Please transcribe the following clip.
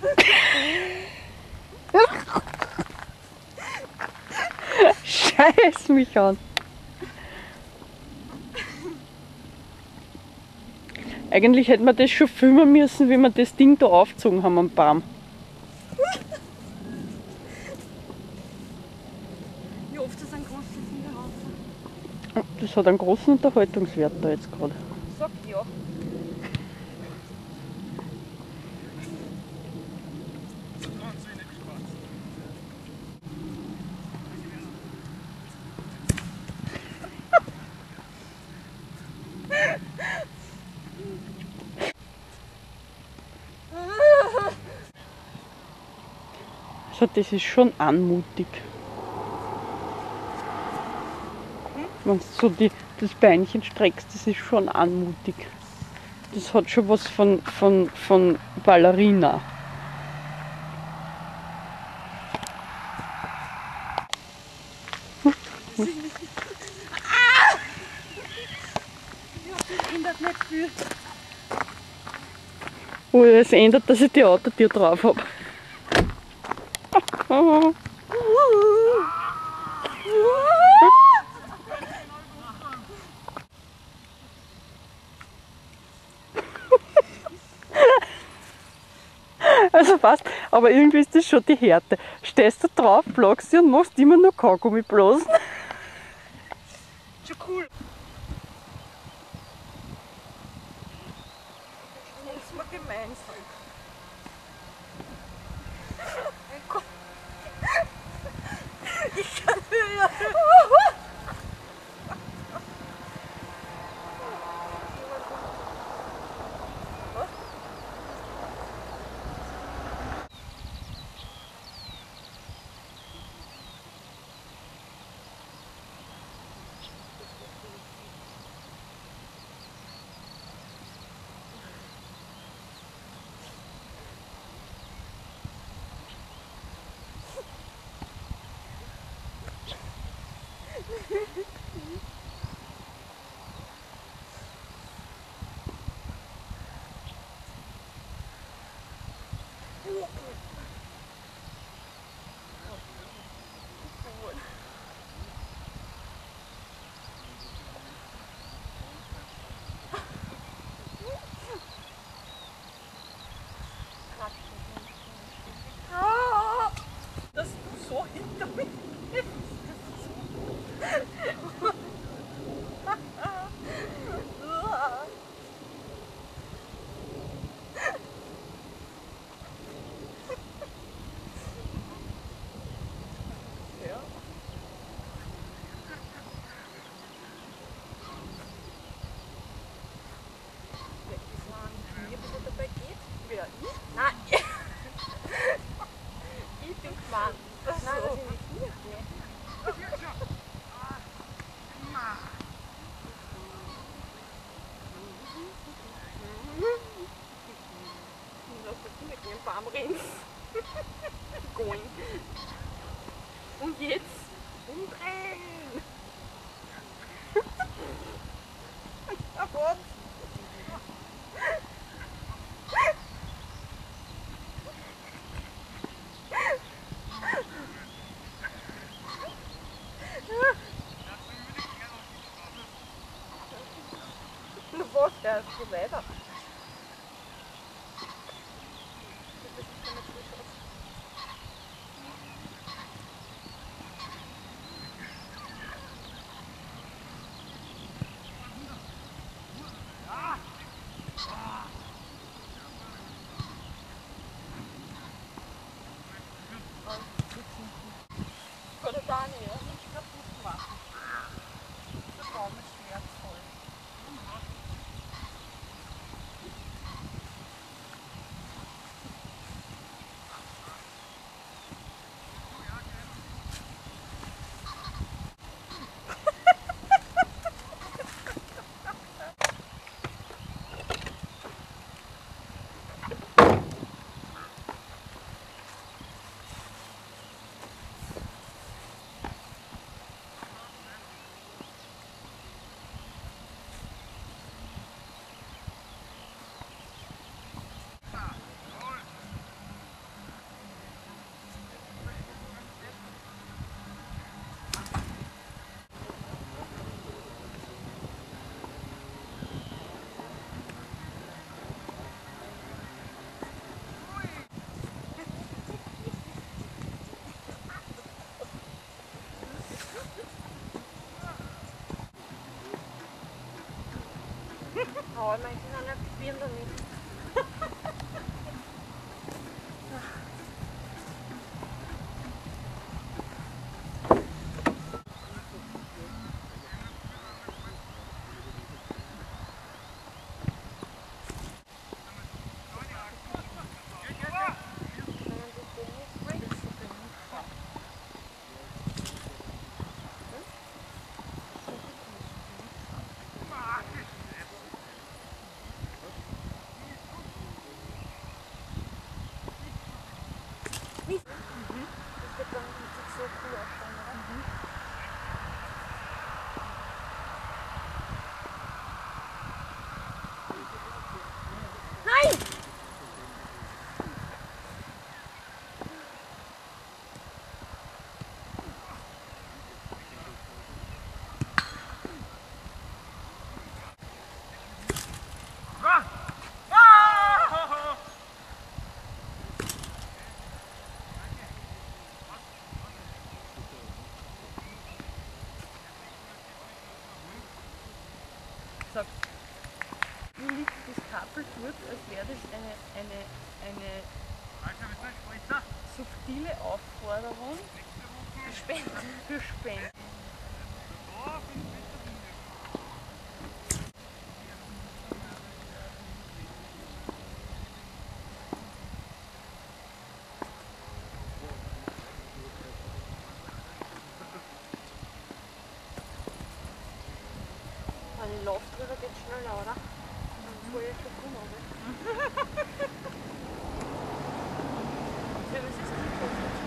Scheiß mich an. Eigentlich hätten wir das schon filmen müssen, wie wir das Ding da aufgezogen haben am Baum. Wie oft ist ein großes Kinderhaus? Das hat einen großen Unterhaltungswert da jetzt gerade. Sag ja. Also das ist schon anmutig. Wenn du so das Beinchen streckst, das ist schon anmutig. Das hat schon was von Ballerina. Das ändert nicht viel. Oh, es ändert, dass ich die Autotür drauf habe. Also passt, aber irgendwie ist das schon die Härte. Stehst du drauf, plagst sie und machst immer nur Kaugummi blasen. Schon cool. Das muss man gemeinsam. Ich kann hören. Dass du so hinter mir bist. Nein. Ich bin gemeint. Nein, das ist nicht hier. Mit dem Baum rennen. Going. Und jetzt umdrehen. Na was, der ist hier weiter. Oder Daniel, nicht kaputt machen. Der Baum ist schmerzvoll. traue mich in einer Birne nicht. Das wird dann richtig so cool ausschauen, oder? Nein! Mir liegt das Kabel dort, als wäre das eine subtile Aufforderung für Spenden. Wenn ich laufe drüber, geht es schneller, oder? Dann hole ich schon rum, oder?